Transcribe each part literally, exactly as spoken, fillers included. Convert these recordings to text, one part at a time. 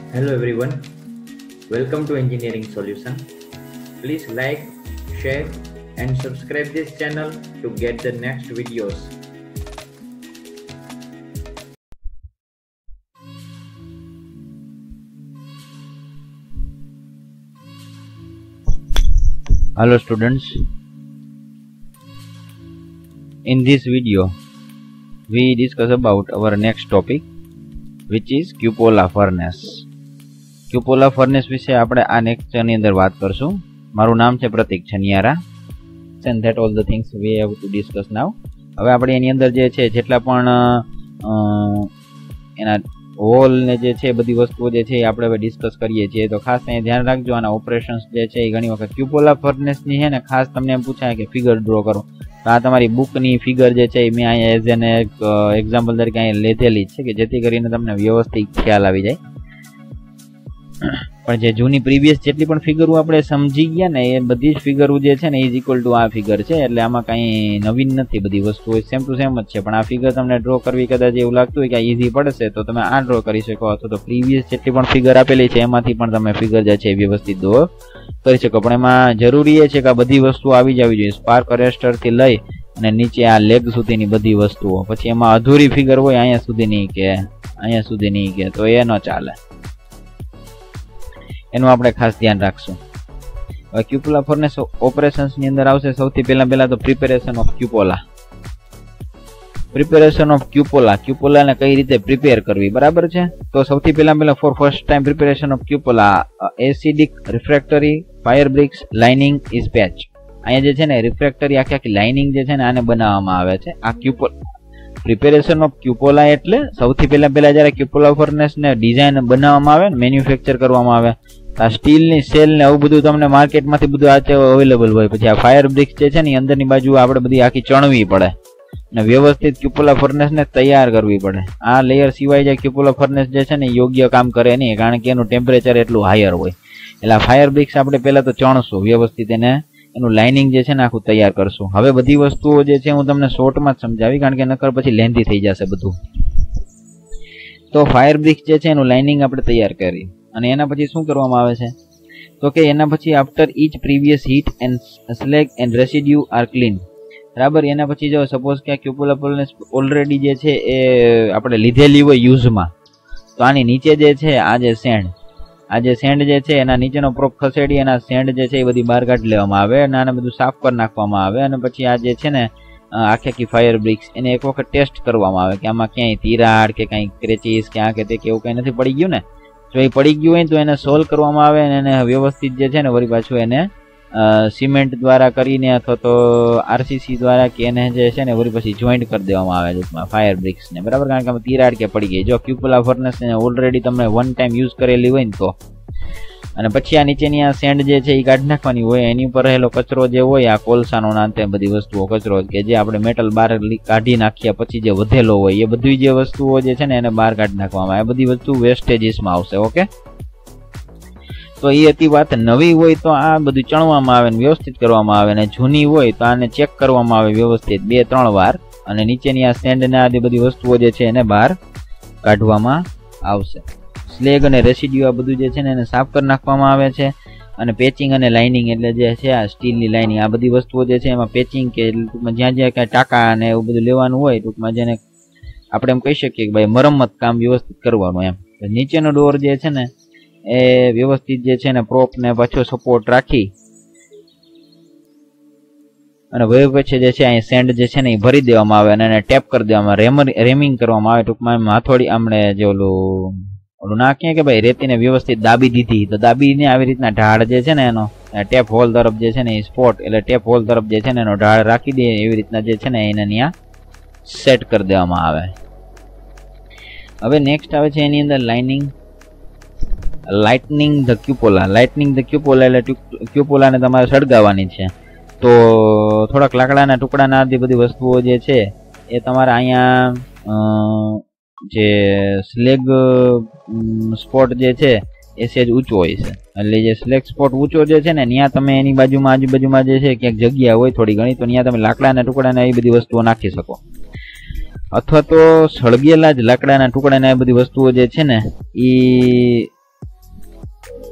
Hello everyone, welcome to Engineering Solution. Please like, share and subscribe this channel to get the next videos. Hello students, in this video we discuss about our next topic which is cupola furnace. Cupola furnace વિશે આપણે આ lecture ની અંદર વાત કરશું. મારું નામ છે પ્રતીક છનિયારા. and that all the things we have to discuss now. હવે આપણે એની અંદર જે છે જેટલા પણ એના હોલ ને જે છે બધી વસ્તુઓ જે છે આપણે હવે ડિસ્કસ કરીએ છીએ તો ખાસ અહીં ધ્યાન રાખજો આના ઓપરેશન્સ જે છે એ ઘણી વખત ક્યુપોલા ફર્નેસ ની છે ને ખાસ તમને એમ પૂછાય કે ફિગર ડ્રો કરો તો આ તમારી બુક ની ફિગર જે છે મેં અહીંયા એઝ એન એક એક્ઝામ્પલ તરીકે અહીં લીધેલી છે કે જેથી કરીને તમને વ્યવસ્થિત ખ્યાલ આવી જાય. પણ જે જૂની પ્રીવિયસ જેટલી પણ ફિગરો આપણે સમજી ગયા ને એ બધી જ ફિગરો જે છે ને ઇઝ ઇક્વલ ટુ આ ફિગર છે એટલે આમાં કંઈ નવીન નથી. બધી વસ્તુઓ સેમ ટુ સેમ જ છે પણ આ ફિગર તમને ડ્રો કરવી કદાચ એવું લાગતું હોય કે આ ઈઝી પડશે તો તમે આ ડ્રો કરી શકો અથવા તો પ્રીવિયસ જેટલી પણ ફિગર આપેલી છે એમાંથી પણ તમે ફિગર જે છે વ્યવસ્થિત ડ્રો કરી શકો. પણ એમાં જરૂરી એ છે કે આ બધી વસ્તુઓ આવી જ આવી જોઈએ. સ્પાર્ક અરેસ્ટર થી લઈ અને નીચે આ લેગ સુધીની બધી વસ્તુઓ. પછી એમાં અધૂરી ફિગર હોય અહીંયા સુધીની કે અહીંયા સુધીની કે તો એ ન ચાલે. એનું આપણે ખાસ ધ્યાન રાખશું. હવે ક્યુપોલા ફર્નેસ ઓપરેશન્સ ની અંદર આવશે સૌથી પહેલા પહેલા તો preparation of cupola. Preparation of cupola cupola ને કઈ રીતે પ્રિપેર કરવી બરાબર છે. તો સૌથી પહેલા પહેલા for first time preparation of cupola acidic refractory fire bricks lining is patch. અહીંયા જે છે ને રિફ્રેક્ટરી આખી આખી લાઇનિંગ જે છે ને આને બનાવવામાં આવે છે. આ ક્યુપોલા પ્રિપેરેશન ઓફ ક્યુપોલા એટલે સૌથી પહેલા પહેલા જયારે ક્યુપોલા ફર્નેસ ને ડિઝાઇન બનાવવામાં આવે ને મેન્યુફેક્ચર કરવામાં આવે આ સ્ટીલ ની સેલ ને આવું બધું તમને માર્કેટ માંથી બધું આ અવેલેબલ હોય. પછી આ ફાયર બ્રિક્સ જે છે ને અંદરની બાજુ આપણે બધી આખી ચણવી પડે અને વ્યવસ્થિત ક્યુપોલા ફર્નેસ ને તૈયાર કરવી પડે. આ લેયર સિવાય જે ક્યુપોલા ફર્નેસ જે છે ને યોગ્ય કામ કરે નહીં કારણ કે એનું ટેમ્પરેચર એટલું હાયર હોય. એટલે આ ફાયર બ્રિક્સ આપણે પહેલા તો ચણશું વ્યવસ્થિત એને એનું લાઇનિંગ જે છે ને આખું તૈયાર કરશું. હવે બધી વસ્તુઓ જે છે હું તમને શોર્ટમાં જ સમજાવી કારણ કે નકર પછી લેન્ધી થઈ જશે બધું. તો ફાયર બ્રિક્સ જે છે એનું લાઇનિંગ આપણે તૈયાર કરી અને એના પછી શું કરવામાં આવે છે તો કે એના પછી after each previous heat and slag and residue are clean. બરાબર. એના પછી જો સપોઝ કે ક્યુપોલા ફર્નેસ ઓલરેડી જે છે એ આપણે લીધેલી હોય યુઝમાં તો આની નીચે જે છે આ જે સેન્ડ આ જે સેન્ડ જે છે એના નીચેનો પ્રોપ ખસેડી એના સેન્ડ જે છે એ બધી બહાર કાઢી લેવામાં આવે અને આને બધું સાફ કરી નાખવામાં આવે અને પછી આ જે છે ને આખી આખી ફાયર બ્રિક્સ એને એક વખત ટેસ્ટ કરવામાં આવે કે આમાં ક્યાંય તિરાડ કે કાંઈ ક્રેચીસ કે આ કે તે કે એવું કંઈ નથી પડી ગયું ને. જો એ પડી ગયું હોય તો એને સોલ્વ કરવામાં આવે અને એને વ્યવસ્થિત જે છે ને વળી પાછું એને સિમેન્ટ દ્વારા કરીને અથવા તો આરસીસી દ્વારા કે એને જે છે ને વળી પછી જોઈન્ટ કરી દેવામાં આવે ટૂંકમાં ફાયર બ્રિક્સને બરાબર. કારણ કે તિરાડ કે પડી ગઈ જો ક્યુપોલા ફર્નેસ ને ઓલરેડી તમે વન ટાઈમ યુઝ કરેલી હોય ને તો અને પછી આ નીચેની આ સેન્ડ જે છે એ કાઢી નાખવાની હોય. એની ઉપર રહેલો કચરો જે હોય આ કોલસાનો ના તે બધી વસ્તુઓ કચરો કે જે આપણે મેટલ બહાર કાઢી નાખ્યા પછી જે વધેલો હોય એ બધી જે વસ્તુઓ જે છે ને એને બહાર કાઢી નાખવામાં આવે. બધી વસ્તુ વેસ્ટેજીસમાં આવશે. ઓકે. તો એ હતી વાત. નવી હોય તો આ બધું ચણવામાં આવે ને વ્યવસ્થિત કરવામાં આવે અને જૂની હોય તો આને ચેક કરવામાં આવે વ્યવસ્થિત બે ત્રણ વાર અને નીચેની આ સ્ટેન્ડ ને આ બધી વસ્તુઓ જે છે એને બહાર કાઢવામાં આવશે. સ્લેગ અને રેસિડ્યુ આ બધું જે છે ને એને સાફ કરી નાખવામાં આવે છે અને પેચિંગ અને લાઇનિંગ એટલે જે છે આ સ્ટીલની લાઇનિંગ આ બધી વસ્તુઓ જે છે એમાં પેચિંગ કે ટૂંકમાં જ્યાં જ્યાં કાંઈ ટાંકા અને એવું બધું લેવાનું હોય ટૂંકમાં જેને આપણે એમ કહી શકીએ કે ભાઈ મરમ્મત કામ વ્યવસ્થિત કરવાનું એમ. નીચેનો ડોર જે છે ને એ વ્યવસ્થિત જે છે ને પ્રોપ ને પાછો સપોર્ટ રાખી અને વય પછી જે છે અહીં સેન્ડ જે છે ને એ ભરી દેવામાં આવે અને એને ટેપ કરી દેવામાં રેમર રેમિંગ કરવામાં આવે. ટૂંકમાં હાથોડી આમણે જે ઓલું ઓલું નાખીએ કે ભાઈ રેતીને વ્યવસ્થિત દાબી દીધી તો દાબીને આવી રીતના ઢાળ જે છે ને એનો ટેપ હોલ તરફ જે છે ને એ સ્પોટ એટલે ટેપ હોલ તરફ જે છે ને એનો ઢાળ રાખી દે એવી રીતના જે છે ને એને ત્યાં સેટ કરી દેવામાં આવે. હવે નેક્સ્ટ આવે છે એની અંદર lining lightning the cupola. Lightning the cupola એટલે ક્યુપોલાને તમારે સળગાવવાની છે. તો થોડાક લાકડાના ટુકડાના આ બધી વસ્તુઓ જે છે એ તમારે અહીંયા જે સ્લેગ સ્પોટ જે છે એ સેજ ઊંચો હોય છે એટલે જે સ્લેગ સ્પોટ ઊંચો જે છે ને ત્યાં તમે એની બાજુમાં આજુબાજુમાં જે છે ક્યાંક જગ્યા હોય થોડી ઘણી તો ત્યાં તમે લાકડાના ટુકડાના એ બધી વસ્તુઓ નાખી શકો. અથવા તો સળગેલા જ લાકડાના ટુકડાના એ બધી વસ્તુઓ જે છે ને એ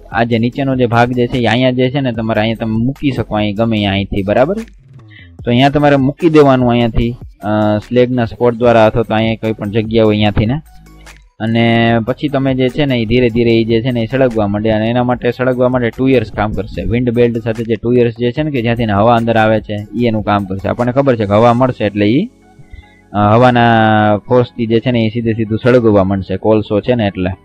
આ જે નીચેનો જે ભાગ જે છે એ અહીંયા જે છે ને તમારે અહીંયા તમે મૂકી શકો અહીં ગમે અહીંથી, બરાબર. તો અહીંયા તમારે મૂકી દેવાનું અહીંયાથી સ્લેગના સ્પોટ દ્વારા અથવા તો અહીંયા કોઈ પણ જગ્યા હોય અહીંયાથી ને. અને પછી તમે જે છે ને એ ધીરે ધીરે એ જે છે ને એ સળગવા માંડે. અને એના માટે સળગવા માટે ટુ યર્સ કામ કરશે. વિન્ડ બેલ્ટ સાથે જે ટુ યર્સ જે છે ને કે જ્યાંથી હવા અંદર આવે છે એ એનું કામ કરશે. આપણને ખબર છે કે હવા મળશે એટલે એ હવાના ફોર્સથી જે છે ને એ સીધે સીધું સળગવા માંડશે. કોલસો છે ને એટલે.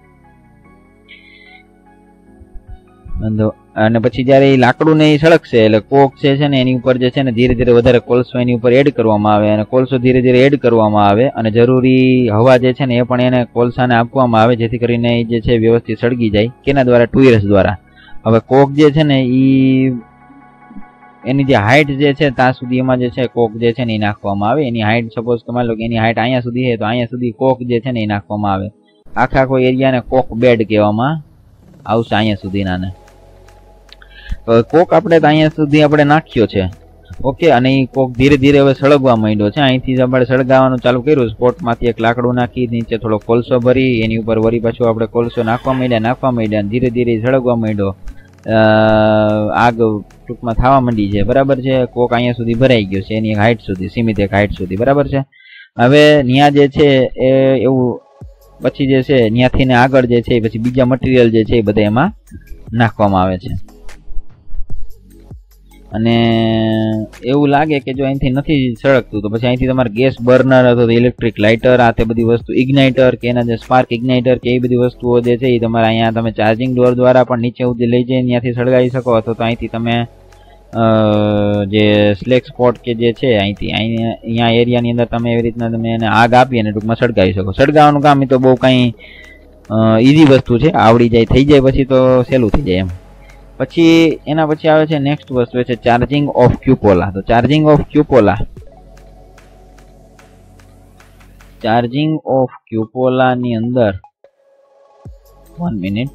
અને પછી જયારે એ લાકડું ને એ સળગશે એટલે કોક છે ને એની ઉપર જે છે ને ધીરે ધીરે વધારે કોલસો એની ઉપર એડ કરવામાં આવે. અને કોલસો ધીરે ધીરે એડ કરવામાં આવે અને જરૂરી હવા જે છે ને એ પણ એને કોલસાને આપવામાં આવે જેથી કરીને એ જે છે વ્યવસ્થિત સળગી જાય. કેના દ્વારા? ટુ યર્સ દ્વારા. હવે કોક જે છે ને એ એની જે હાઈટ જે છે ત્યાં સુધી એમાં જે છે કોક જે છે ને એ નાખવામાં આવે. એની હાઈટ સપોઝ તમારે લો કે એની હાઈટ અહીંયા સુધી છે તો અહીંયા સુધી કોક જે છે ને એ નાખવામાં આવે. આખા કોઈ એરિયાને કોક બેડ કહેવામાં આવશે અહીંયા સુધીના ને. કોક આપણે અહીંયા સુધી આપણે નાખ્યો છે, ઓકે. અને એ કોક ધીરે ધીરે હવે સળગવા માંડ્યો છે. અહીંથી આપણે સળગાવવાનું ચાલુ કર્યું. સ્પોટમાંથી એક લાકડું નાખી નીચે થોડો કોલસો ભરી એની ઉપર વળી પાછું આપણે કોલસો નાખવા માંડ્યા નાખવા માંડ્યા ધીરે ધીરે સળગવા માંડ્યો. આગ ટૂંકમાં થવા માંડી છે, બરાબર છે. કોક અહીંયા સુધી ભરાઈ ગયો છે એની હાઈટ સુધી, સીમિત એક હાઈટ સુધી, બરાબર છે. હવે ત્યાં જે છે એ એવું પછી જે છે ત્યાંથી ને આગળ જે છે પછી બીજા મટીરિયલ જે છે એ બધા એમાં નાખવામાં આવે છે. અને એવું લાગે કે જો અહીંથી નથી સળગતું તો પછી અહીંથી તમારે ગેસ બર્નર અથવા તો ઇલેક્ટ્રિક લાઇટર આ તે બધી વસ્તુ ઇગ્નાઇટર કે એના જે સ્પાર્ક ઇગ્નાઇટર કે એ બધી વસ્તુઓ જે છે એ તમારે અહીંયા તમે ચાર્જિંગ ડોર દ્વારા પણ નીચે સુધી લઈ જઈને ત્યાંથી સળગાવી શકો. અથવા તો અહીંથી તમે જે સ્લેક સ્પોટ કે જે છે અહીંથી અહીંયા એરિયાની અંદર તમે એવી રીતના તમે એને આગ આપી અને ટૂંકમાં સળગાવી શકો. સળગાવવાનું કામ એ તો બહુ કંઈ ઇઝી વસ્તુ છે, આવડી જાય થઈ જાય પછી તો સહેલું થઈ જાય એમ. પછી એના પછી આવે છે નેક્સ્ટ વસ્તુ છે ચાર્જિંગ ઓફ ક્યુપોલા. તો charging of cupola charging of cupola ની અંદર વન મિનિટ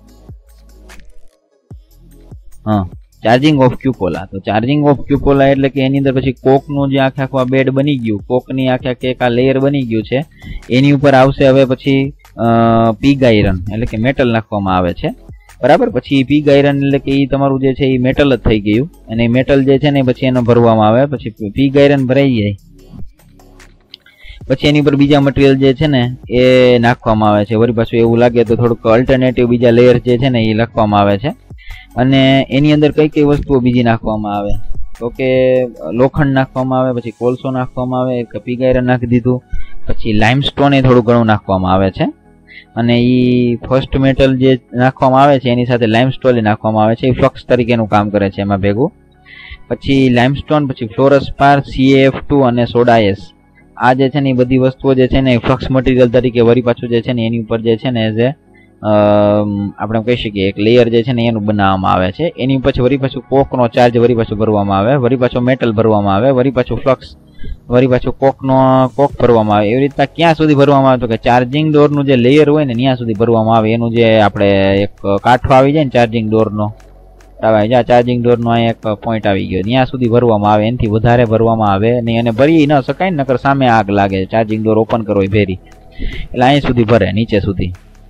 હા ચાર્જિંગ ઓફ ક્યુપોલા. તો ચાર્જિંગ ઓફ ક્યુપોલા એટલે કે એની અંદર પછી કોકનું જે આખે આખું બેડ બની ગયું, કોકની આખે આખે એક આ લેયર બની ગયું છે એની ઉપર આવશે હવે પછી પીગ આયરન એટલે કે મેટલ નાખવામાં આવે છે, બરાબર. પછી પીગ આયરન એટલે કે એ તમારું જે છે એ મેટલ જ થઈ ગયું અને મેટલ જે છે ને પછી એનો ભરવામાં આવે. પછી પીગ આયરન ભરાઈ જાય પછી એની ઉપર બીજા મટીરિયલ જે છે ને એ નાખવામાં આવે છે. વળી પાછું એવું લાગે તો થોડુંક અલ્ટરનેટિવ બીજા લેયર જે છે ને એ લખવામાં આવે છે. અને એની અંદર કઈ કઈ વસ્તુઓ બીજી નાખવામાં આવે તો કે લોખંડ નાખવામાં આવે, પછી કોલસો નાખવામાં આવે, પીગ આયરન નાખી દીધું, પછી લાઇમસ્ટોન એ થોડું ઘણું નાખવામાં આવે છે. અને એ ફર્સ્ટ મેટલ જે નાખવામાં આવે છે એની સાથે લાઇમસ્ટોન નાખવામાં આવે છે. એ ફ્લક્સ તરીકેનું કામ કરે છે એમાં ભેગું. પછી લાઇમસ્ટોન, પછી fluorspar, C A F two અને સોડા એસ આ જે છે ને એ બધી વસ્તુઓ જે છે ને એ ફ્લક્સ મટીરિયલ તરીકે વળી પાછું જે છે ને એની ઉપર જે છે ને એઝ એ આપણે કહી શકીએ એક લેયર જે છે ને એનું બનાવવામાં આવે છે. એની પછી વળી પાછું કોકનો ચાર્જ વળી પાછું ભરવામાં આવે, વળી પાછો મેટલ ભરવામાં આવે, વળી પાછું ફ્લક્સ વળી પાછું કોકનો કોક ભરવામાં આવે. એવી રીતના ક્યાં સુધી ભરવામાં આવે તો કે ચાર્જિંગ ડોરનું જે લેયર હોય ને ત્યાં સુધી ભરવામાં આવે. એનું જે આપણે એક કાંઠો આવી જાય ને ચાર્જિંગ ડોરનો જ્યાં ચાર્જિંગ ડોરનો અહીં એક પોઈન્ટ આવી ગયો ત્યાં સુધી ભરવામાં આવે. એનાથી વધારે ભરવામાં આવે નહીં અને ભરી ન શકાય ને નકર સામે આગ લાગે. ચાર્જિંગ ડોર ઓપન કરો ભેરી એટલે અહીં સુધી ભરે નીચે સુધી.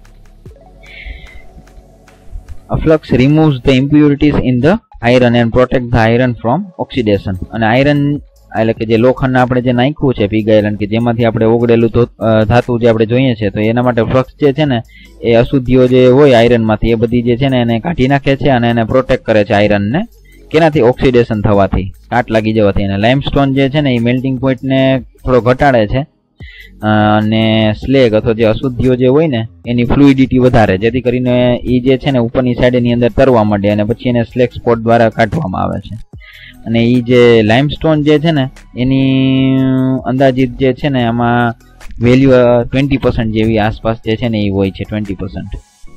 A flux removes the impurities in the iron and protect the iron from oxidation. અને આયરન એટલે કે જે લોખંડ આપણે જે નાખ્યું છે પીગ આયરન કે જેમાંથી આપણે ઓગળેલું ધાતુ જે આપણે જોઈએ છે તો એના માટે ફ્લક્સ જે છે ને એ અશુદ્ધિઓ જે હોય આયરનમાંથી એ બધી જે છે ને એને કાઢી નાખે છે અને એને પ્રોટેક્ટ કરે છે આયરનને. કેનાથી? ઓક્સિડેશન થવાથી, કાટ લાગી જવાથી. અને લાઇમસ્ટોન જે છે ને એ મેલ્ટિંગ પોઈન્ટને થોડો ઘટાડે છે અને સ્લેગ અથવા જે અશુદ્ધિઓ જે હોય ને એની ફ્લુઇડિટી વધારે જેથી કરીને એ જે છે ને ઉપરની સાઈડની અંદર તરવા માંડે અને પછી એને સ્લેગ સ્પોટ દ્વારા કાઢવામાં આવે છે. અને એ જે લાઇમસ્ટોન જે છે ને એની અંદાજિત જે છે ને એમાં વેલ્યુ ટ્વેન્ટી પર્સન્ટ જેવી આસપાસ જે છે ને એ હોય છે, ટ્વેન્ટી પર્સન્ટ.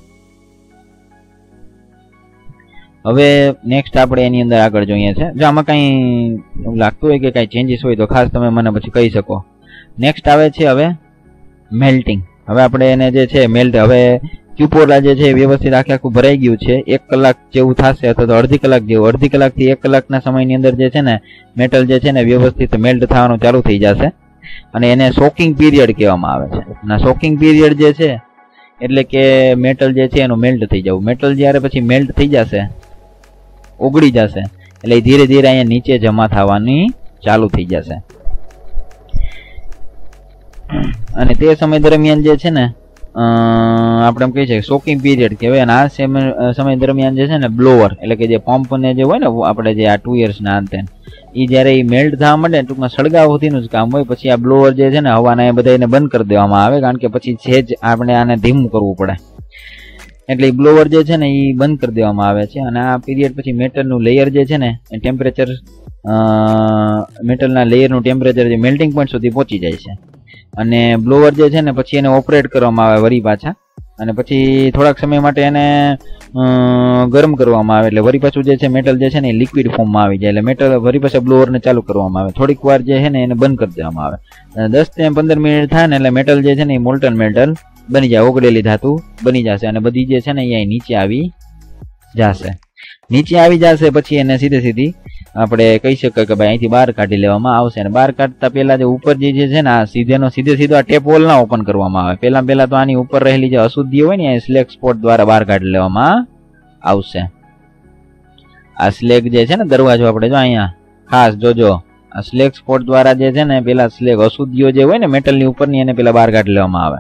હવે નેક્સ્ટ આપણે એની અંદર આગળ જોઈએ છે. જો આમાં કંઈ એવું લાગતું હોય કે કાંઈ ચેન્જીસ હોય તો ખાસ તમે મને પછી કહી શકો. નેક્સ્ટ આવે છે હવે મેલ્ટિંગ. હવે આપણે એને જે છે મેલ્ટ હવે ક્યુપોલા જે છે વ્યવસ્થિત આખે આખું ભરાઈ ગયું છે. એક કલાક જેવું થશે અથવા તો અડધી કલાક જેવું, અડધી કલાકથી એક કલાકના સમયની અંદર જે છે ને મેટલ જે છે ને વ્યવસ્થિત મેલ્ટ થવાનું ચાલુ થઈ જશે અને એને સોકિંગ પીરિયડ કહેવામાં આવે છે. અને સોકિંગ પીરિયડ જે છે એટલે કે મેટલ જે છે એનું મેલ્ટ થઈ જવું. મેટલ જ્યારે પછી મેલ્ટ થઈ જશે, ઓગળી જશે, એટલે ધીરે ધીરે અહીંયા નીચે જમા થવાની ચાલુ થઈ જશે. અને તે સમય દરમિયાન જે છે ને આપણે એમ કહી શકીએ સોકિંગ પીરિયડ કહેવાય. અને આ સમય દરમિયાન જે છે ને બ્લોવર એટલે કે જે પંપ ને જે હોય ને આપણે જે આ ટુ યર્સ ના અંતે એ જ્યારે એ મેલ્ટ થવા માંડે ટૂંકમાં સળગાવતીનું જ કામ હોય. પછી આ બ્લોવર જે છે ને હવાના એ બધા એને બંધ કરી દેવામાં આવે, કારણ કે પછી છે જ આપણે આને ધીમું કરવું પડે. એટલે એ બ્લોવર જે છે ને એ બંધ કરી દેવામાં આવે છે. અને આ પીરિયડ પછી મેટલનું લેયર જે છે ને એ ટેમ્પરેચર મેટલના લેયરનું ટેમ્પરેચર જે મેલ્ટિંગ પોઈન્ટ સુધી પહોંચી જાય છે. અને બ્લોવર જે છે ને પછી એને ઓપરેટ કરવામાં આવે વરી પાછા, અને પછી થોડાક સમય માટે એને ગરમ કરવામાં આવે. એટલે વરી પાછું જે છે મેટલ જે છે ને એ લિક્વિડ ફોર્મમાં આવી જાય. એટલે મેટલ વરી પાછા બ્લોવરને ચાલુ કરવામાં આવે. થોડીક વાર જે છે ને એને બંધ કરી દેવામાં આવે. અને દસ થી પંદર મિનિટ થાય ને એટલે મેટલ જે છે ને એ મોલ્ટન મેટલ બની જાય, ઓગળેલી ધાતુ બની જશે. અને બધી જે છે ને અહીંયા નીચે આવી જશે. નીચે આવી જશે પછી એને સીધે સીધી આપણે કહી શકીએ કે ભાઈ અહીંથી બહાર કાઢી લેવામાં આવશે. અને બહાર કાઢતા પહેલા જે ઉપર જે છે ને આ સીધેનો સીધે સીધો આ ટેપ હોલ ના ઓપન કરવામાં આવે. પહેલા પહેલા તો આની ઉપર રહેલી જે અશુદ્ધિ હોય ને એ સ્લેગ સ્પોટ દ્વારા બહાર કાઢી લેવામાં આવશે. આ સ્લેગ જે છે ને દરવાજો આપણે જો અહીંયા ખાસ જોજો, આ સ્લેગ સ્પોટ દ્વારા જે છે ને પેલા સ્લેગ અશુદ્ધિઓ જે હોય ને મેટલની ઉપરની એને પેલા બહાર કાઢી લેવામાં આવે.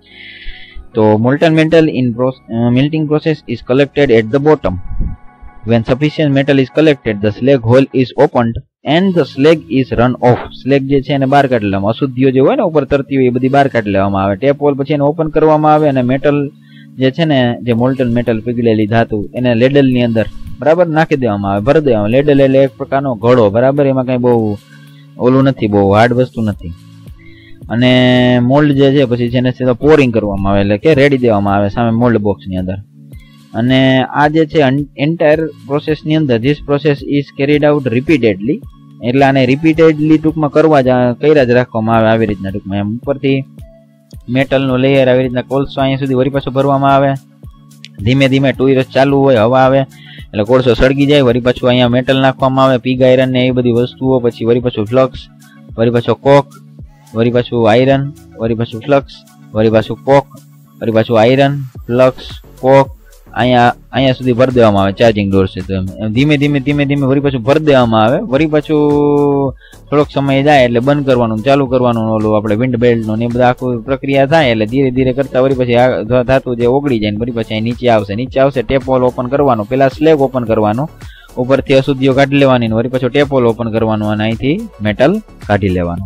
તો molten metal in pro uh, melting process is collected at the bottom. When sufficient metal is collected, the slag hole is opened and the slag is run off. slag જે છે એને બહાર કાઢી લેવામાં, અશુદ્ધિઓ જે હોય ને ઉપર તરતી હોય એ બધી બહાર કાઢી લેવામાં આવે. ટેપ હોલ પછી એને ઓપન કરવામાં આવે અને મેટલ જે છે ને જે મોલ્ટન મેટલ પીગળેલી ધાતુ એને લેડલ ની અંદર બરાબર નાખી દેવામાં આવે, ભરી દેવામાં. લેડલ એટલે એક પ્રકારનો ઘડો બરાબર, એમાં કઈ બહુ ઓલું નથી, બહુ હાર્ડ વસ્તુ નથી. અને મોલ્ડ જે છે પછી જેને સીધો પોરિંગ કરવામાં આવે એટલે કે રેડી દેવામાં આવે સામે મોલ્ડ બોક્સ ની અંદર. અને આ જે છે એન્ટાયર પ્રોસેસ ની અંદર this process is carried out repeatedly, એટલે આને રિપીટેડલી ટૂંકમાં કરવા જ કર્યા જ રાખવામાં આવે આવી રીતના. ટૂંકમાં એમ ઉપરથી મેટલનું લેયર આવી રીતના કોલસો અહીંયા સુધી વરી પાછું ભરવામાં આવે. ધીમે ધીમે ટુ યર્સ ચાલુ હોય, હવા આવે એટલે કોલસો સળગી જાય. વરી પાછું અહીંયા મેટલ નાખવામાં આવે, પીગ આયરન ને એ બધી વસ્તુઓ. પછી વરી પાછું ફ્લક્સ, વરી પાછો કોક, વરી પાછું આયરન, વરી પાછું ફ્લક્સ, વરી પાછું કોક, વરી પાછું આયરન, ફ્લક્સ, કોક. અહીંયા અહીંયા સુધી ભરી દેવામાં આવે ચાર્જિંગ ડોર છે. તો ધીમે ધીમે ધીમે ધીમે વરી પાછું ભરી દેવામાં આવે. વરી પાછું થોડોક સમય જાય એટલે બંધ કરવાનું, ચાલુ કરવાનું, ઓલું આપણે વિન્ડ બેલ્ટનું ને એ બધા આખું પ્રક્રિયા થાય. એટલે ધીરે ધીરે કરતા વરી પછી આ ધાતુ જે ઓગળી જાય ને વરી પછી અહીં નીચે આવશે. નીચે આવશે ટેપ હોલ ઓપન કરવાનું, પેલા સ્લેગ ઓપન કરવાનું, ઉપરથી અશુદ્ધિઓ કાઢી લેવાની, વરી પાછું ટેપ હોલ ઓપન કરવાનું અને અહીંથી મેટલ કાઢી લેવાનું.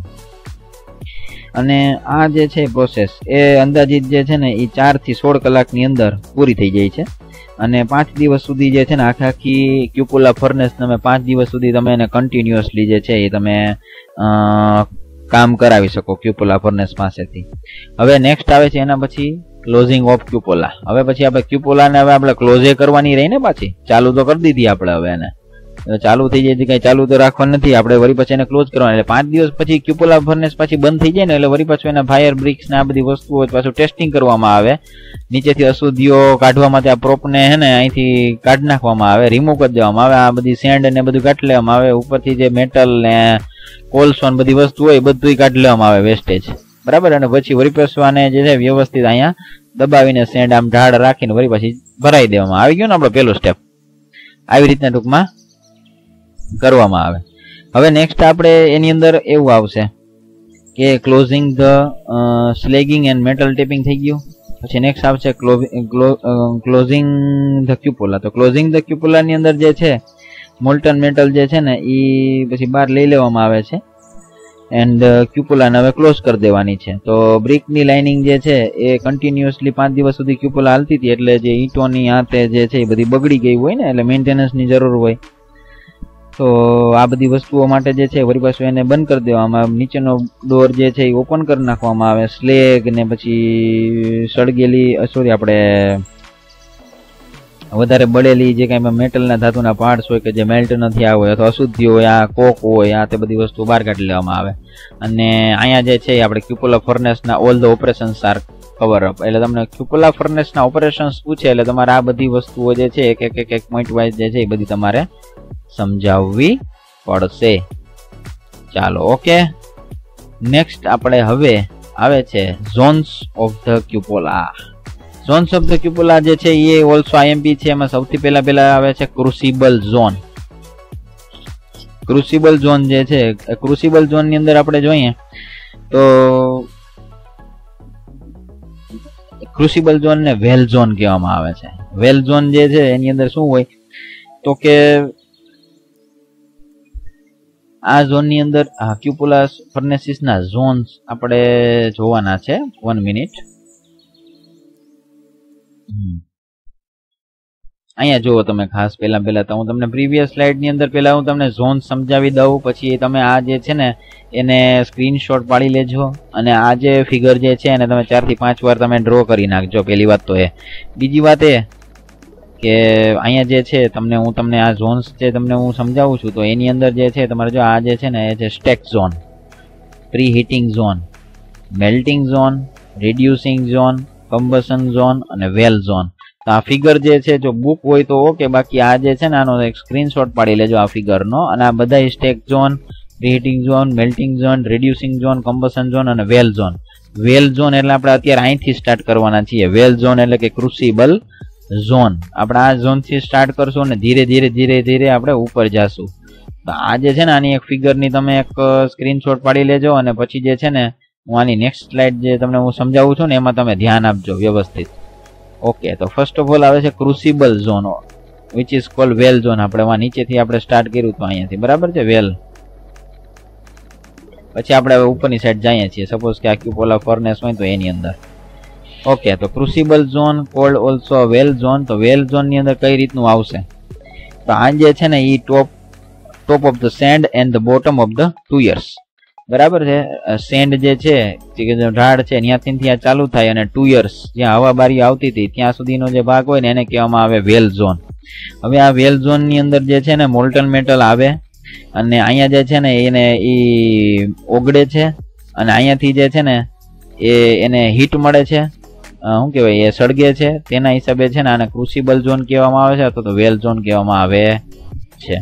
અને આ જે છે પ્રોસેસ એ અંદાજિત જે છે ને એ ચાર થી સોળ કલાકની અંદર પૂરી થઈ જાય છે. અને પાંચ દિવસ સુધી જે છે ને આખી આખી ક્યુપોલા ફર્નેસ તમે પાંચ દિવસ સુધી તમે એને કન્ટિન્યુઅસલી જે છે એ તમે કામ કરાવી શકો ક્યુપોલા ફર્નેસ પાસેથી. હવે નેક્સ્ટ આવે છે એના પછી ક્લોઝિંગ ઓફ ક્યુપોલા. હવે પછી આપણે ક્યુપોલાને હવે આપણે ક્લોઝે કરવાની રહી ને, પાછી ચાલુ તો કરી દીધી આપણે, હવે એને ચાલુ થઈ જાય, કઈ ચાલુ તો રાખવાનું નથી આપણે, વરી પછી એને ક્લોઝ કરવાનું. એટલે પાંચ દિવસ પછી ક્યુપોલા ફર્નેસ પાછી બંધ થઈ જાય ને એટલે વરી પાછું એના ફાયર બ્રિક્સ ને આ બધી વસ્તુઓ પાછું ટેસ્ટિંગ કરવામાં આવે. નીચેથી અશુદ્ધિઓ કાઢવા માટે આ પ્રોપને હે ને અહીંથી કાઢી નાખવામાં આવે, રિમૂવ કરી દેવામાં આવે. આ બધી સેન્ડ ને બધું કાઢી લેવામાં આવે. ઉપરથી જે મેટલ ને કોલસો ને બધી વસ્તુ હોય બધું કાઢી લેવામાં આવે, વેસ્ટેજ બરાબર. અને પછી વરી પાછું આને જે છે વ્યવસ્થિત અહીંયા દબાવીને સેન્ડ આમ ઢાળ રાખીને વરી પછી ભરાઈ દેવામાં આવી ગયું ને આપણો પેલું સ્ટેપ. આવી રીતના ટૂંકમાં કરવામાં આવે. હવે નેક્સ્ટ આપણે એની અંદર એવું આવશે કે closing the slagging and metal tapping થઈ ગયું. પછી નેક્સ્ટ આવશે ક્લોઝિંગ ધ ક્યુપોલા. તો ક્લોઝિંગ ધ ક્યુપોલા ની અંદર જે છે મોલ્ટન મેટલ જે છે ને એ પછી બહાર લઈ લેવામાં આવે છે એન્ડ ક્યુપોલાને હવે ક્લોઝ કરી દેવાની છે. તો બ્રિકની લાઇનિંગ જે છે એ કન્ટિન્યુઅસલી પાંચ દિવસ સુધી ક્યુપોલા હાલતી હતી, એટલે જે ઈંટોની આતે જે છે એ બધી બગડી ગઈ હોય ને, એટલે મેન્ટેનન્સની જરૂર હોય. તો આ બધી વસ્તુઓ માટે જે છે વરી પાછું એને બંધ કરી દેવામાં, નીચેનો ડોર જે છે એ ઓપન કરી નાખવામાં આવે. સ્લેગ ને પછી સળગેલી સોરી આપણે વધારે બળેલી જે કઈ મેટલના ધાતુના પાર્ટ્સ હોય કે જે મેલ્ટ નથી આ હોય અથવા અશુદ્ધિ હોય, આ કોક હોય, આ તે બધી વસ્તુ બહાર કાઢી લેવામાં આવે. અને અહીંયા જે છે આપણે ક્યુપોલા ફર્નેસના all the operations are cover up. એટલે તમને ક્યુપોલા ફર્નેસના ઓપરેશન્સ પૂછે એટલે તમારે આ બધી વસ્તુઓ જે છે એક એક એક પોઈન્ટ વાઇઝ જે છે એ બધી તમારે સમજાવવી પડશે. ચાલો ઓકે, નેક્સ્ટ આપણે હવે આવે છે zones of the cupola. Zones of the cupola જે છે એ ઓલસો આઈએમપી છે. એમાં સૌથી પહેલા પહેલા આવે છે ક્રુસિબલ ઝોન. ક્રુસિબલ ઝોન જે છે, ક્રુસિબલ ઝોન ની અંદર આપણે જોઈએ તો ક્રુસિબલ ઝોન ને વેલ ઝોન કહેવામાં આવે છે. વેલ ઝોન જે છે એની અંદર શું હોય તો કે આ ઝોન ની અંદર ક્યુપોલા ફર્નેસીસ ના ઝોન્સ આપણે જોવાના છે. One minute. અહીંયા જુઓ તમે ખાસ પહેલા પહેલા તો હું તમને પ્રીવિયસ સ્લાઇડ ની અંદર પહેલા હું તમને ઝોન સમજાવી દઉં, પછી તમે આ જે છે ને એને સ્ક્રીનશોટ પાડી લેજો અને આ જે ફિગર જે છે એને તમે ચાર થી પાંચ વાર તમે ડ્રો કરી નાખજો. પહેલી વાત તો એ. બીજી વાત એ કે અહીંયા જે છે તમને હું તમને આ ઝોન્સ છે તમને હું સમજાવું છું તો એની અંદર જે છે તમારે જો આ જે છે ને એ છે stack zone, pre heating zone, melting zone, reducing zone, combustion zone અને વેલ ઝોન. તો આ ફિગર જે છે જો બુક હોય તો ઓકે, બાકી આ જે છે ને આનો એક સ્ક્રીનશોટ પાડી લેજો આ ફિગરનો. અને આ બધા stack zone, preheating zone, melting zone, reducing zone, combustion zone અને વેલ ઝોન. વેલ ઝોન એટલે આપણે અત્યારે અહીંથી સ્ટાર્ટ કરવાના છીએ. વેલ ઝોન એટલે કે ક્રુસિબલ ઝોન. આપણે આ ઝોન થી સ્ટાર્ટ કરશું અને ધીરે ધીરે ધીરે ધીરે આપણે ઉપર જશું. તો આ જે છે ને આની એક ફિગરની તમે એક સ્ક્રીનશોટ પાડી લેજો અને પછી જે છે ને હું આની નેક્સ્ટ સ્લાઇડ જે તમને હું સમજાવું છું ને એમાં તમે ધ્યાન આપજો વ્યવસ્થિત. ઓકે, તો ફર્સ્ટ ઓફ ઓલ આવે છે crucible zone which is called well zone. આપણે નીચેથી આપણે સ્ટાર્ટ કર્યું તો અહીંયાથી બરાબર છે વેલ. પછી આપણે હવે ઉપરની સાઈડ જઈએ છીએ. સપોઝ કે આ ક્યુપોલા ફર્નેસ હોય તો એની અંદર. ઓકે, તો crucible zone called also well zone. તો વેલ ઝોન ની અંદર કઈ રીતનું આવશે તો આ જે છે ને એ top top of the sand and the bottom of the tuyeres. બરાબર છે. સેન્ડ જે છે ઢાળ છે ત્યાંથી ત્યાં ચાલુ થાય અને ટુ યર્સ જ્યાં હવા બારી આવતી હતી ત્યાં સુધીનો જે ભાગ હોય ને એને કહેવામાં આવે વેલ ઝોન. હવે આ વેલ ઝોન ની અંદર જે છે ને મોલ્ટન મેટલ આવે અને અહીંયા જે છે ને એને એ ઓગળે છે અને અહીંયાથી જે છે ને એ એને હીટ મળે છે, શું કહેવાય, એ સળગે છે. તેના હિસાબે છે ને આને ક્રુસિબલ ઝોન કહેવામાં આવે છે અથવા તો વેલ ઝોન કહેવામાં આવે છે.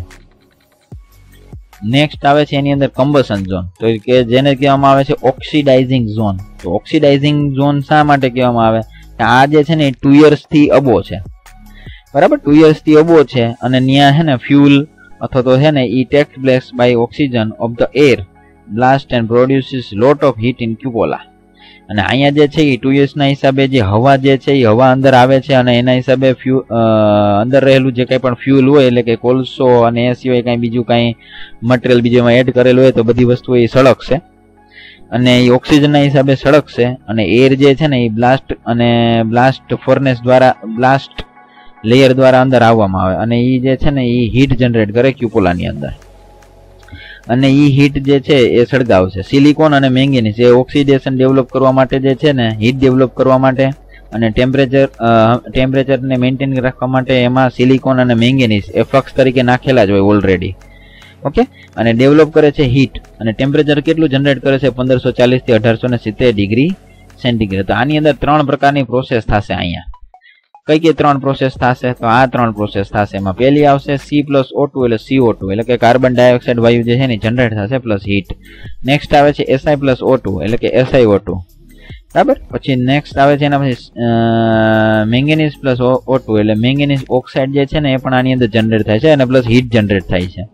નેક્સ્ટ આવે છે એની અંદર કમ્બશન ઝોન, તો કે જેને કહેવામાં આવે છે ઓક્સિડાઇઝિંગ ઝોન. તો ઓક્સિડાઇઝિંગ ઝોન શા માટે કહેવામાં આવે કે આ જે છે ને એ ટુ યર્સ થી અબો છે. બરાબર, ટુ યર્સ થી અબો છે અને ત્યાં છે ને ફ્યુલ અથવા તો છે ને it takes place by oxygen of the air blast and produces lot of heat in cupola. અને અહીંયા જે છે એ ટુ યર્સ ના હિસાબે જે હવા જે છે એ હવા અંદર આવે છે અને એના હિસાબે ફ્યુ અંદર રહેલું જે કંઈ પણ ફ્યુલ હોય એટલે કે કોલસો અને એ સિવાય કાંઈ બીજું કાંઈ મટીરિયલ બીજું એમાં એડ કરેલું હોય તો બધી વસ્તુ એ સળગશે અને એ ઓક્સિજનના હિસાબે સળગશે અને એર જે છે ને એ બ્લાસ્ટ અને બ્લાસ્ટ ફર્નેસ દ્વારા બ્લાસ્ટ લેયર દ્વારા અંદર આવવામાં આવે અને એ જે છે ને એ હીટ જનરેટ કરે ક્યુપોલાની અંદર અને ઈ હીટ જે છે એ સળગાવશે. સિલિકોન અને મેંગેનીઝ એ ઓક્સિડેશન ડેવલપ કરવા માટે જે છે ને હીટ ડેવલપ કરવા માટે અને ટેમ્પરેચર ટેમ્પરેચરને મેન્ટેન રાખવા માટે એમાં સિલિકોન અને મેંગેનીઝ એ ફ્લક્સ તરીકે નાખેલા જ હોય ઓલરેડી. ઓકે, અને ડેવલપ કરે છે હીટ અને ટેમ્પરેચર કેટલું જનરેટ કરે છે પંદરસો ચાલીસ થી અઢારસો ને સિત્તેર ડિગ્રી સેન્ટીગ્રેડ. તો આની અંદર ત્રણ પ્રકારની પ્રોસેસ થશે. અહીંયા કઈ કઈ ત્રણ પ્રોસેસ થશે તો આ ત્રણ પ્રોસેસ થશે. એમાં પહેલી આવશે સી પ્લસ ઓ ટુ એટલે સીઓ ટુ એટલે કે કાર્બન ડાયોક્સાઇડ વાયુ જે છે ને જનરેટ થશે પ્લસ હીટ. નેક્સ્ટ આવે છે એસઆઈ પ્લસ ઓ ટુ એટલે કે એસઆઈઓ ટુ. બરાબર, પછી નેક્સ્ટ આવે છે એના પછી મેંગેનીઝ પ્લસ ઓ ટુ એટલે મેંગેનીઝ ઓક્સાઇડ જે છે ને એ પણ આની અંદર જનરેટ થાય છે અને પ્લસ હીટ જનરેટ થાય છે.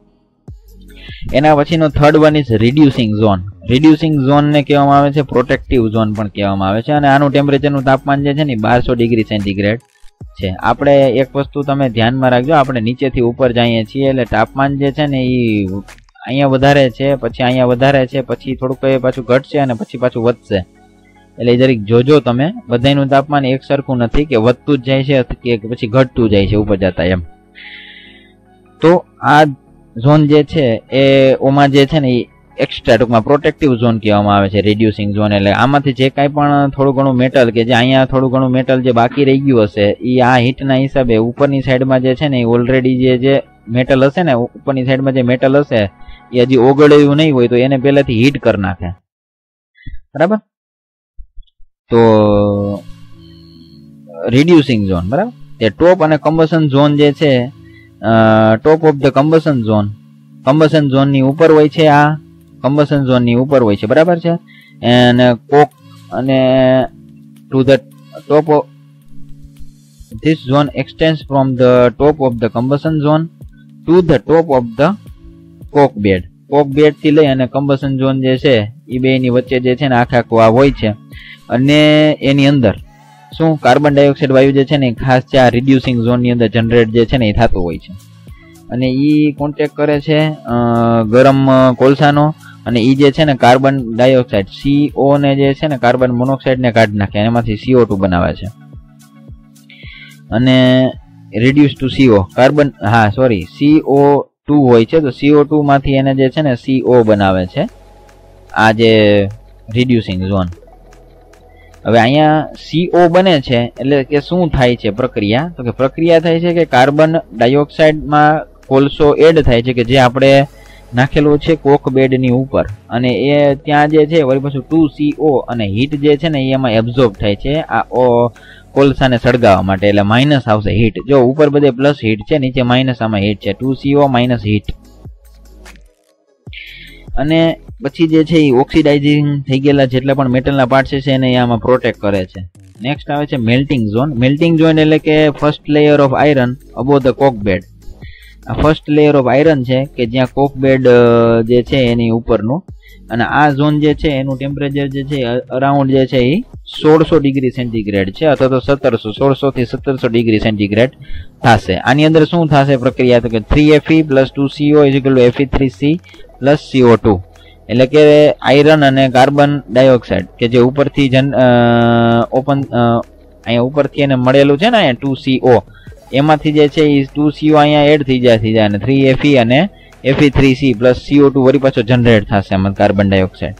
એના પછીનો third one is reducing zone. Reducing zone ને કહેવામાં આવે છે પ્રોટેક્ટિવ ઝોન પણ કહેવામાં આવે છે અને આનું ટેમ્પરેચરનું તાપમાન જે છે ને બારસો ડિગ્રી સેન્ટીગ્રેડ છે. આપણે એક વસ્તુ તમે ધ્યાનમાં રાખજો, આપણે નીચેથી ઉપર જઈએ છીએ એટલે તાપમાન જે છે ને એ અહીંયા વધારે છે, પછી અહીંયા વધારે છે, પછી થોડુંક પાછું ઘટશે અને પછી પાછું વધશે. એટલે જરીક જોજો તમે, બધાનું તાપમાન એક સરખું નથી કે વધતું જ જાય છે કે પછી ઘટતું જાય છે ઉપર જતા એમ. તો આ ઝોન જે છે એ ઓમાં જે છે ને એ એક્સ્ટ્રા ટૂંકમાં પ્રોટેક્ટિવ ઝોન કહેવામાં આવે છે રિડ્યુસિંગ ઝોન. એટલે આમાંથી જે કાંઈ પણ થોડું ઘણું મેટલ કે જે અહીંયા થોડું ઘણું મેટલ જે બાકી રહી ગયું હશે એ આ હીટના હિસાબે ઉપરની સાઈડમાં જે છે ને એ ઓલરેડી જે જે મેટલ હશે ને ઉપરની સાઈડમાં જે મેટલ હશે એ હજી ઓગળ્યું નહીં હોય તો એને પહેલાથી હીટ કરી નાખે. બરાબર, તો રિડ્યુસિંગ ઝોન. બરાબર, તે ટોપ અને કમ્બશન ઝોન જે છે top of the combustion zone combustion ઝોનની ઉપર હોય છે. આ કમ્બશન ઝોનની ઉપર હોય છે. બરાબર છે. અને કોક અને to the top This zone extends from the top of the combustion zone to the top of the coke bed. coke bed થી લઈ અને combustion zone જે છે એ બે ની વચ્ચે જે છે ને આખા આખું આ હોય છે અને એની અંદર શું કાર્બન ડાયોક્સાઇડ વાયુ જે છે ને ખાસ છે આ રિડ્યુસિંગ ઝોન ની અંદર જનરેટ જે છે ને એ થતું હોય છે અને ઈ કોન્ટેક્ટ કરે છે ગરમ કોલસાનો અને ઈ જે છે ને કાર્બન ડાયોક્સાઇડ સીઓ ને જે છે ને કાર્બન મોનોક્સાઇડ ને કાઢી નાખે એમાંથી સીઓ ટુ બનાવે છે અને રિડ્યુસ ટુ સીઓ કાર્બન હા સોરી સીઓ ટુ હોય છે તો સીઓ ટુ માંથી એને જે છે ને સીઓ બનાવે છે આ જે રિડ્યુસિંગ ઝોન. હવે અહીંયા સીઓ બને છે એટલે કે શું થાય છે પ્રક્રિયા તો કે પ્રક્રિયા થાય છે કે કાર્બન ડાયોક્સાઇડમાં કોલસો એડ થાય છે કે જે આપણે નાખેલો છે કોક બેડ ની ઉપર અને એ ત્યાં જે છે વળી પાછું ટુ સીઓ અને હીટ જે છે ને એમાં એબ્ઝોર્બ થાય છે આ કોલસાને સળગાવવા માટે એટલે માઇનસ આવશે હીટ. જો ઉપર બધે પ્લસ હીટ છે નીચે માઇનસ આમાં હીટ છે ટુ સીઓ માઇનસ હીટ અને પછી જે છે એ ઓક્સિડાઇઝિંગ થઈ ગયેલા જેટલા પણ મેટલના પાર્ટ છે એને આમાં પ્રોટેક્ટ કરે છે. નેક્સ્ટ આવે છે મેલ્ટિંગ ઝોન. મેલ્ટિંગ ઝોન એટલે કે first layer of iron above the coke bed. આ ફર્સ્ટ લેયર ઓફ આયરન છે કે જ્યાં કોક બેડ જે છે એની ઉપરનું અને આ ઝોન જે છે એનું ટેમ્પરેચર જે છે અરાઉન્ડ જે છે એ સોળસો ડિગ્રી સેન્ટીગ્રેડ છે અથવા તો સત્તરસો સોળસો થી સત્તરસો ડિગ્રી સેન્ટીગ્રેડ થશે. આની અંદર શું થશે પ્રક્રિયા તો કે three FE plus two CO is equal to FE three C plus CO two એટલે કે આયરન અને કાર્બન ડાયોક્સાઇડ કે જે ઉપરથી જન ઓપન અહીંયા ઉપરથી એને મળેલું છે ને અહીંયા ટુ સીઓ એમાંથી જે છે એ ટુ સીઓ અહીંયા એડ થઈ જાય થઈ જાય અને થ્રી એફઈ અને FE three C plus CO two વળી પાછો જનરેટ થશે એમાં કાર્બન ડાયોક્સાઇડ.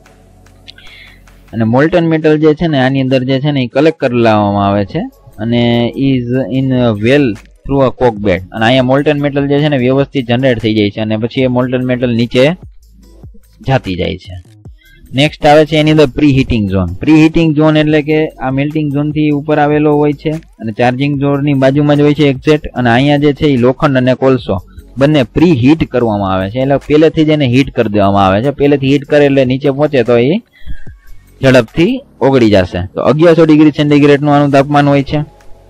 અને મોલ્ટન મેટલ જે છે ને આની અંદર જે છે ને એ કલેક્ટ કરી લાવવામાં આવે છે અને is in well through a coke bed અને અહીંયા મોલ્ટન મેટલ જે છે ને વ્યવસ્થિત જનરેટ થઈ જાય છે અને પછી એ મોલ્ટન મેટલ નીચે જાતી જાય છે. નેક્સ્ટ આવે છે એની અંદર pre heating zone. Pre heating zone એટલે કે આ મેલ્ટિંગ ઝોન થી ઉપર આવેલો હોય છે અને ચાર્જિંગ ઝોન ની બાજુમાં જ હોય છે એક્ઝેક્ટ અને અહીંયા જે છે એ લોખંડ અને કોલસો બંને પ્રી હીટ કરવામાં આવે છે એટલે પહેલેથી જ એને હીટ કરી દેવામાં આવે છે. પહેલેથી હીટ કરે એટલે નીચે પહોંચે તો એ ઝડપથી ઓગળી જશે. તો અગિયારસો ડિગ્રી સેન્ટીગ્રેડ નું આનું તાપમાન હોય છે.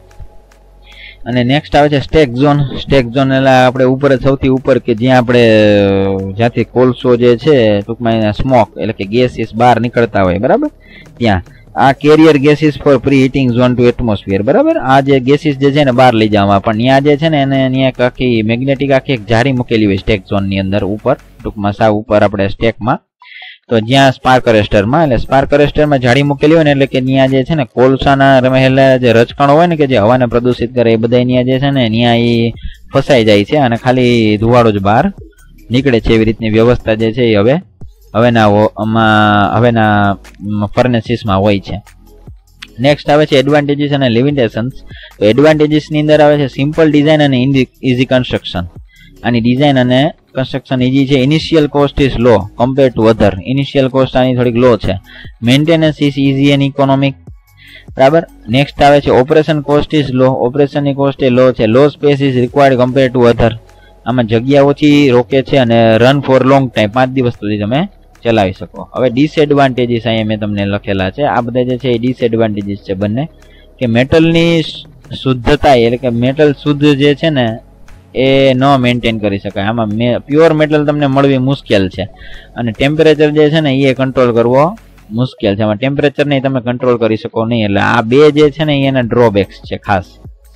અને નેક્સ્ટ આવે છે સ્ટેક ઝોન. સ્ટેક ઝોન એટલે આપણે ઉપર સૌથી ઉપર કે જ્યાં આપણે જ્યાંથી કોલસો જે છે ટૂંકમાં સ્મોક એટલે કે ગેસીસ બહાર નીકળતા હોય બરાબર ત્યાં આ carrier gases for pre heating zone to atmosphere બરાબર આ જે ગેસીસ જે છે ને બહાર લઈ જવામાં પણ ત્યાં જે છે ને એને ત્યાં આખી મેગ્નેટિક આખી એક જાળી મૂકેલી હોય સ્ટેક ઝોન ની અંદર ઉપર ટૂંકમાં સાવ ઉપર આપણે સ્ટેકમાં તો જ્યાં સ્પાર્ક અરેસ્ટરમાં એટલે સ્પાર્ક અરેસ્ટરમાં જાળી મૂકેલી હોય ને એટલે કે ત્યાં જે છે ને કોલસાના રહેલા જે રચકણો હોય ને કે જે હવાને પ્રદૂષિત કરે એ બધા ત્યાં જે છે ને ત્યાં એ ફસાઈ જાય છે અને ખાલી ધુવાડો જ બહાર નીકળે છે એવી રીતની વ્યવસ્થા જે છે એ હવે હવેના હવેના ફર્નેસીસમાં હોય છે. નેક્સ્ટ આવે છે એડવાન્ટેજીસ અને લિમિટેશન્સ. તો એડવાન્ટેજીસ ની અંદર આવે છે સિમ્પલ ડિઝાઇન અને ઇઝી કન્સ્ટ્રક્શન. આની ડિઝાઇન અને કન્સ્ટ્રક્શન ઇઝી છે. Initial cost is low compare to other. Initial cost આની થોડીક લો છે. Maintenance is easy and economic બરાબર. નેક્સ્ટ આવે છે ઓપરેશન કોસ્ટ ઇઝ લો. ઓપરેશનની કોસ્ટ એ લો છે. Low space is required compare to other. આમાં જગ્યા ઓછી રોકે છે અને રન ફોર લોંગ ટાઈમ પાંચ દિવસ સુધી તમે ચલાવી શકો. હવે ડિસએડવાન્ટેજીસ અહીંયા મેં તમને લખેલા છે આ બધા જે છે એ ડિસએડવાન્ટેજીસ છે બંને કે મેટલની શુદ્ધતા એટલે કે મેટલ શુદ્ધ જે છે ને એ ન મેન્ટેન કરી શકાય. આમાં પ્યોર મેટલ તમને મળવી મુશ્કેલ છે અને ટેમ્પરેચર જે છે ને એ કંટ્રોલ કરવો મુશ્કેલ છે. આમાં ટેમ્પરેચર ને તમે કંટ્રોલ કરી શકો નહીં એટલે આ બે જે છે ને એના ડ્રોબેક્સ છે ખાસ.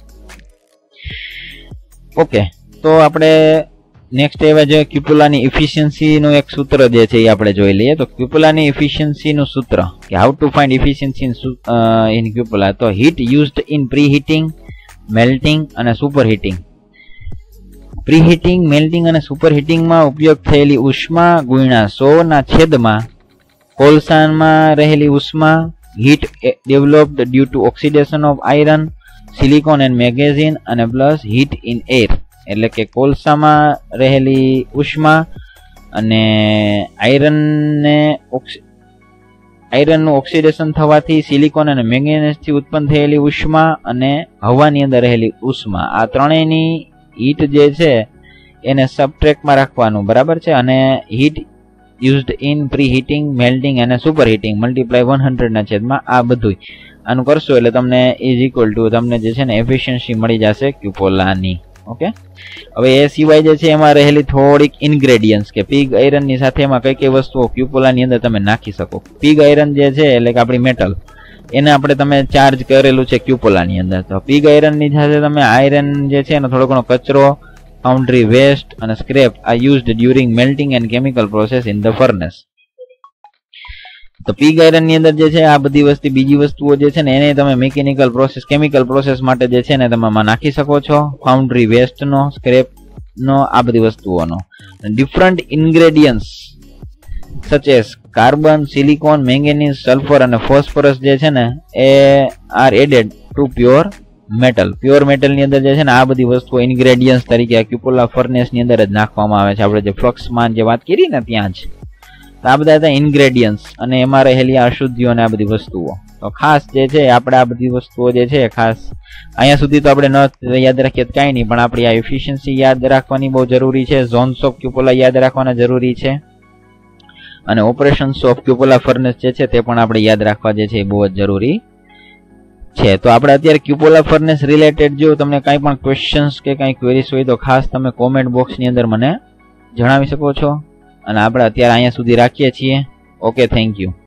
ઓકે તો આપણે નેક્સ્ટ એવા જે ક્યુપુલાની ઇફિશિયન્સી નું એક સૂત્ર જે છે એ આપણે જોઈ લઈએ. તો ક્યુપુલાની ઇફિશિયન્સી નું સૂત્ર કે how to find efficiency in cupola. તો heat used in pre heating melting અને super heating. Pre heating melting અને સુપર હીટિંગમાં ઉપયોગ થયેલી ઉષ્મા ગુણ્યા સો ના છેદમાં કોલસામાં રહેલી ઉષ્મા heat developed due to oxidation of iron silicon and magnesium અને પ્લસ હીટ ઇન એર એટલે કે કોલસામાં રહેલી ઉષ્મા અને આયરનને આયરનનું ઓક્સિડેશન થવાથી સિલિકોન અને મેંગેનીઝથી ઉત્પન્ન થયેલી ઉષ્મા અને હવાની અંદર રહેલી ઉષ્મા આ ત્રણેયની હીટ જે છે એને સબટ્રેક્ટમાં રાખવાનું બરાબર છે અને heat used in pre heating melting અને super heating multiply one hundred ના છેદમાં આ બધું આનું કરશો એટલે તમને ઇઝ ઇક્વલ ટુ તમને જે છે ને એફિશિયન્સી મળી જશે ક્યુપોલાની. ઓકે, હવે એ સિવાય જે છે એમાં રહેલી થોડીક ઇન્ગ્રેડિયન્ટ્સ કે પીગ આયરન ની સાથે એમાં કઈ કઈ વસ્તુઓ ક્યુપોલાની અંદર તમે નાખી શકો. પીગ આયરન જે છે એટલે કે આપણી મેટલ, એને આપણે તમે ચાર્જ કરેલું છે ક્યુપોલાની અંદર. તો પીગ આયરન ની સાથે તમે આયરન જે છે એનો થોડો ઘણો કચરો, ફાઉન્ડ્રી વેસ્ટ અને scrap are used during melting and chemical process in the furnace. તો પીગ આયરન ની અંદર જે છે આ બધી વસ્તુ બીજી વસ્તુઓ જે છે ને એને તમે મિકેનિકલ પ્રોસેસ કેમિકલ પ્રોસેસ માટે જે છે ને તમે આમાં નાખી શકો છો. ફાઉન્ડ્રી વેસ્ટ નો, સ્ક્રેપ નો, આ બધી વસ્તુઓનો. Different ingredients such as carbon, silicon, manganese, sulphur અને ફોસ્ફરસ જે છે ને એ are added to pure metal. Pure metal ની અંદર જે છે ને આ બધી વસ્તુઓ ઇન્ગ્રેડિયન્ટ્સ તરીકે આ ક્યુપોલા ફર્નેસ ની અંદર જ નાખવામાં આવે છે. આપણે જે ફ્લક્સમાં જે વાત કરી ને ત્યાં જ આ બધા હતા ઇન્ગ્રેડિયન્ટ્સ અને એમાં રહેલી અશુદ્ધિઓ અને આ બધી વસ્તુઓ. તો ખાસ જે છે આપણે આ બધી વસ્તુઓ જે છે ખાસ અહીંયા સુધી તો આપણે ન યાદ રાખીએ તો કાંઈ નહીં, પણ આપણી આ એફિશિયન્સી યાદ રાખવાની બહુ જરૂરી છે. ઝોન્સ ઓફ ક્યુપોલા યાદ રાખવાના જરૂરી છે અને ઓપરેશન્સ ઓફ ક્યુપોલા ફર્નેસ જે છે તે પણ આપણે યાદ રાખવા જે છે એ બહુ જ જરૂરી છે. તો આપણે અત્યારે ક્યુપોલા ફર્નેસ રિલેટેડ જો તમને કાંઈ પણ ક્વેશ્ચન્સ કે કાંઈ ક્વેરીઝ હોય તો ખાસ તમે કોમેન્ટ બોક્સની અંદર મને જણાવી શકો છો. અને આપણે અત્યારે અહીંયા સુધી રાખીએ છીએ. Okay, thank you.